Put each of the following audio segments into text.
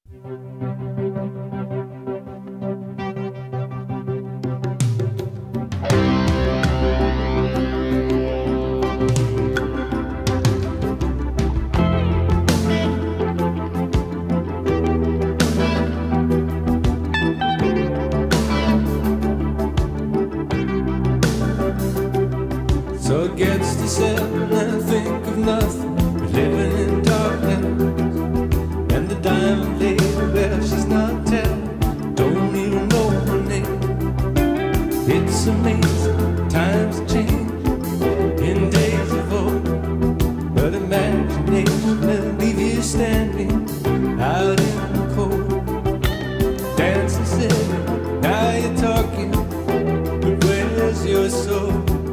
So it gets to 7, I think of nothing but living in darkness. And the diamond lady, well, she's not telling, don't even know her name. It's amazing, times change in days of old, but imagination will leave you standing out in the cold. Dancing silly, now you're talking, but where's your soul?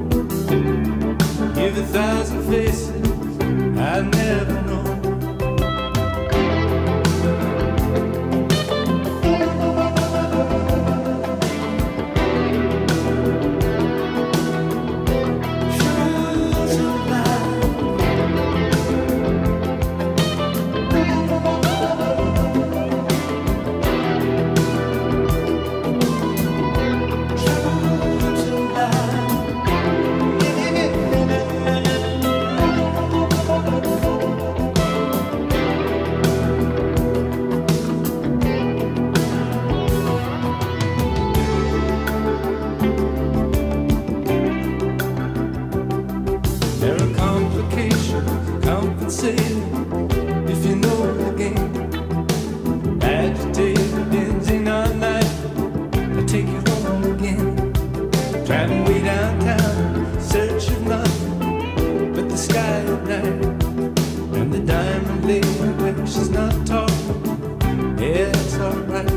Give 1,000 faces I never know. There are complications, compensated if you know the game. Agitated, benzene all night, I'll take you home again. Driving way downtown, search of nothing but the sky at night. And the diamond lady, well, she's not talking, yeah, it's alright.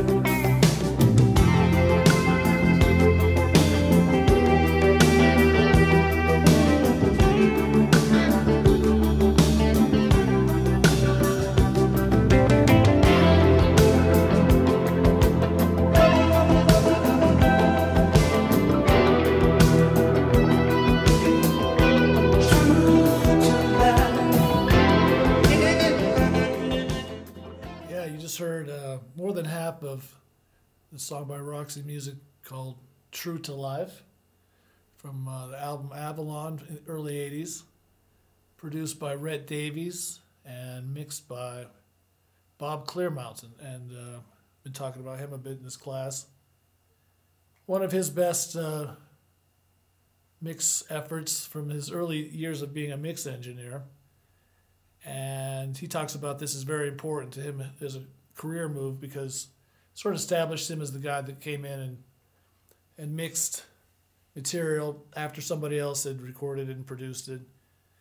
Heard more than half of the song by Roxy Music called True to Life from the album Avalon in the early 80s, produced by Rhett Davies and mixed by Bob Clearmountain, and been talking about him a bit in this class. One of his best mix efforts from his early years of being a mix engineer, and he talks about this is very important to him as a career move because it sort of established him as the guy that came in and mixed material after somebody else had recorded it and produced it.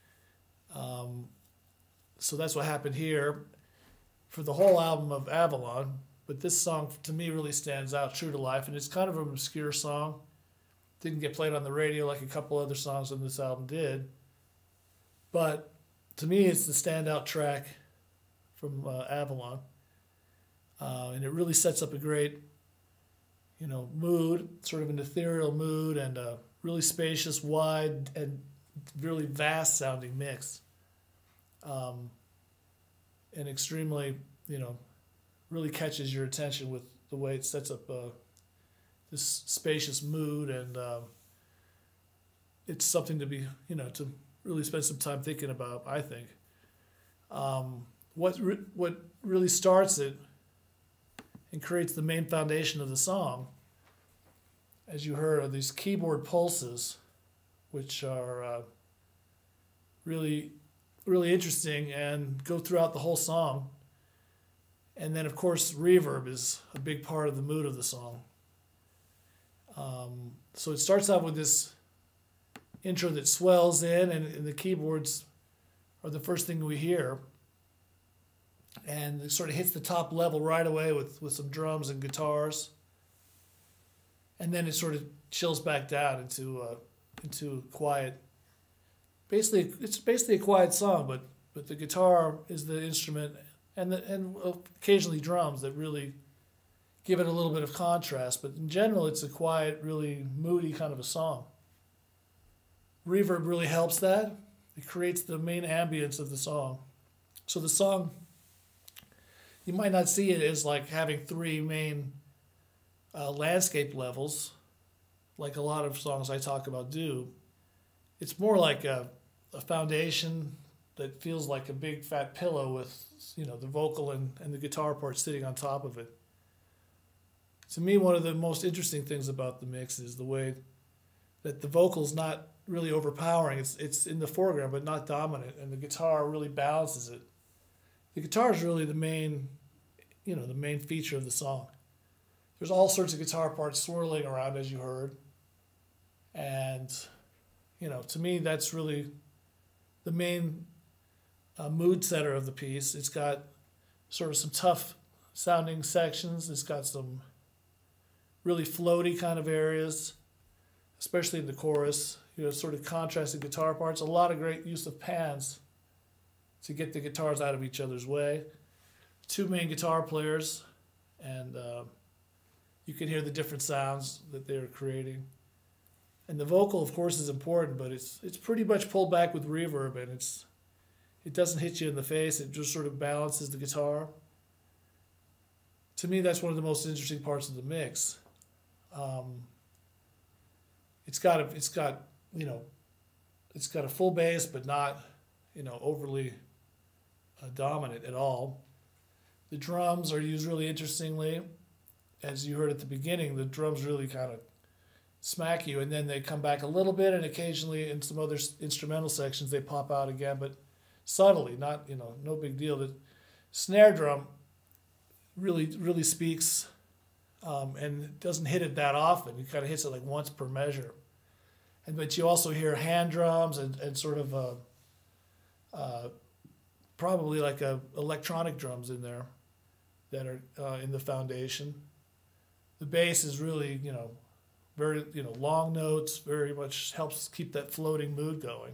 So that's what happened here for the whole album of Avalon. But this song, to me, really stands out, True to Life, and it's kind of an obscure song. Didn't get played on the radio like a couple other songs on this album did. But to me, it's the standout track from Avalon. And it really sets up a great, mood, sort of an ethereal mood, and a really spacious, wide, and really vast-sounding mix. And extremely, really catches your attention with the way it sets up this spacious mood, and it's something to be, to really spend some time thinking about, I think. What really starts it and creates the main foundation of the song, as you heard, are these keyboard pulses, which are really, really interesting and go throughout the whole song. And then, of course, reverb is a big part of the mood of the song. So it starts out with this intro that swells in, and the keyboards are the first thing we hear. And it sort of hits the top level right away with some drums and guitars. And then it sort of chills back down into quiet. Basically, it's basically a quiet song, but the guitar is the instrument, and occasionally drums that really give it a little bit of contrast. But in general, it's a quiet, really moody kind of a song. Reverb really helps that. It creates the main ambience of the song. So the song you might not see it as like having three main landscape levels, like a lot of songs I talk about do. It's more like a foundation that feels like a big fat pillow with, you know, the vocal and the guitar part sitting on top of it. To me, one of the most interesting things about the mix is the way that the vocal's not really overpowering. It's in the foreground but not dominant, and the guitar really balances it. The guitar is really the main, you know, the main feature of the song. There's all sorts of guitar parts swirling around, as you heard. And, you know, to me, that's really the main mood setter of the piece. It's got sort of some tough sounding sections. It's got some really floaty kind of areas, especially in the chorus. You know, sort of contrasting guitar parts. A lot of great use of pans to get the guitars out of each other's way. Two main guitar players, and you can hear the different sounds that they're creating. And the vocal, of course, is important, but it's pretty much pulled back with reverb, and it doesn't hit you in the face. It just sort of balances the guitar. To me, that's one of the most interesting parts of the mix. It's got a full bass, but not, you know, overly dominant at all. The drums are used really interestingly. As you heard at the beginning, the drums really kind of smack you, and then they come back a little bit, and occasionally in some other instrumental sections they pop out again, but subtly, not, you know, no big deal. The snare drum really speaks, and it doesn't hit it that often. It kind of hits it like once per measure. But you also hear hand drums and sort of probably like electronic drums in there that are in the foundation. The bass is really, you know, very, you know, long notes, very much helps keep that floating mood going.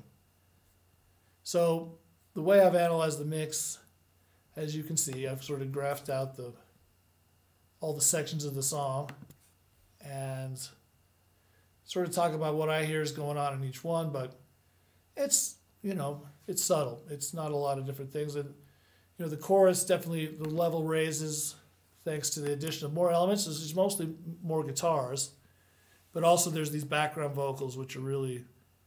So the way I've analyzed the mix, as you can see, I've sort of graphed out all the sections of the song and sort of talk about what I hear is going on in each one, but it's, you know, it's subtle. It's not a lot of different things. And, you know, the chorus, definitely the level raises thanks to the addition of more elements. There's mostly more guitars, but also there's these background vocals which are really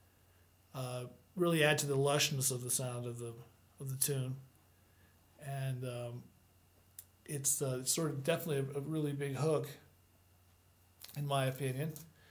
add to the lushness of the sound of the tune. And it's sort of definitely a really big hook, in my opinion.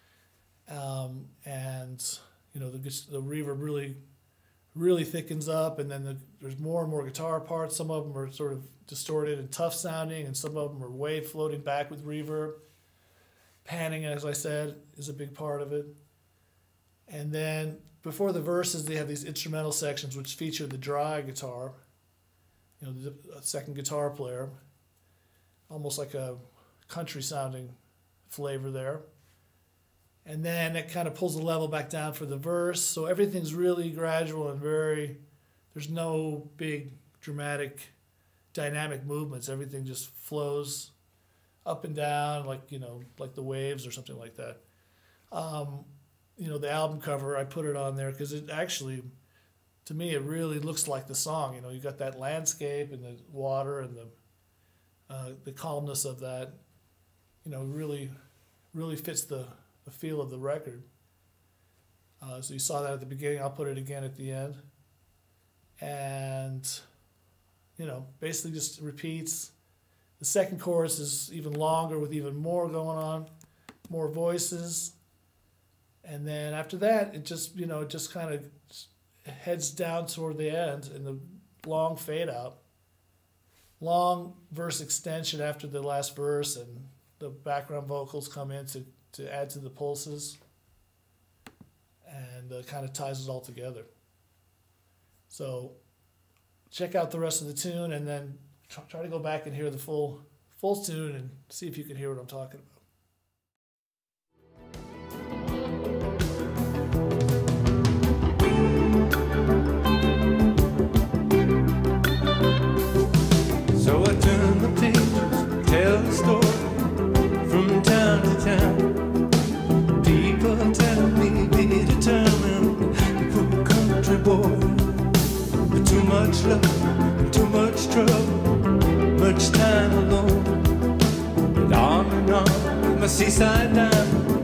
And you know, the reverb really thickens up, and then there's more and more guitar parts. Some of them are sort of distorted and tough sounding, and some of them are way floating back with reverb. Panning, as I said, is a big part of it. And then before the verses, they have these instrumental sections which feature the dry guitar, you know, the second guitar player, almost like a country sounding flavor there. And then it kind of pulls the level back down for the verse. So everything's really gradual and there's no big dramatic dynamic movements. Everything just flows up and down like, you know, like the waves or something like that. You know, the album cover, I put it on there because it actually, to me, it really looks like the song. You know, you got that landscape and the water and the calmness of that, you know, really fits the feel of the record. So you saw that at the beginning. I'll put it again at the end. And, you know, basically just repeats. The second chorus is even longer with even more going on, more voices. And then after that, it just, you know, it just kind of heads down toward the end and the long fade out. Long verse extension after the last verse, and the background vocals come in to add to the pulses, and kind of ties it all together. So check out the rest of the tune, and then try to go back and hear the full tune and see if you can hear what I'm talking about. So I turn the pages, tell the story from town to town. People tell me be determined, the poor country boy. But too much love, too much trouble, much time alone, and arm in arm with my seaside diamond.